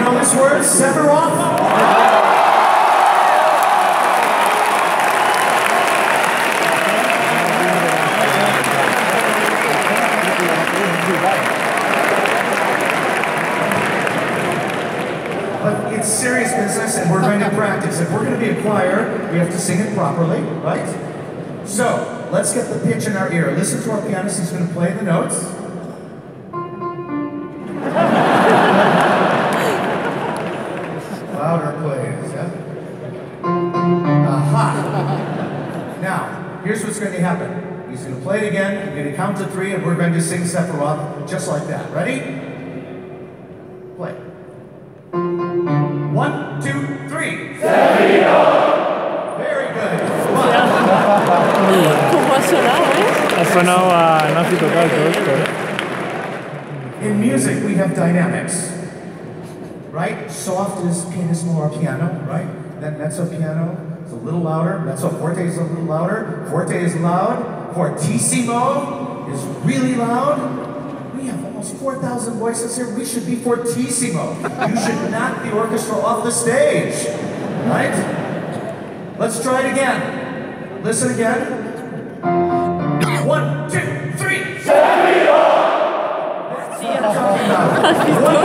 know this word? Sephiroth? But it's serious business and we're going to practice. If we're going to be a choir, we have to sing it properly, right? So, let's get the pitch in our ear. Listen to our pianist, he's going to play the notes. Louder please, yeah? Aha! Now, here's what's going to happen. He's going to play it again, I'm going to count to 3, and we're going to sing Sephiroth just like that. Ready? Play. 1, 2, 3. Sephiroth! Very good. In music, we have dynamics. Right? Soft is pianissimo or piano, right? Then mezzo piano is a little louder. Mezzo forte is a little louder. Forte is loud. Fortissimo is really loud. We have almost 4,000 voices here. We should be fortissimo. You should knock the orchestra off the stage. Right? Let's try it again. Listen again. 1, 2, 3. Sephiroth! That's what I'm talking about.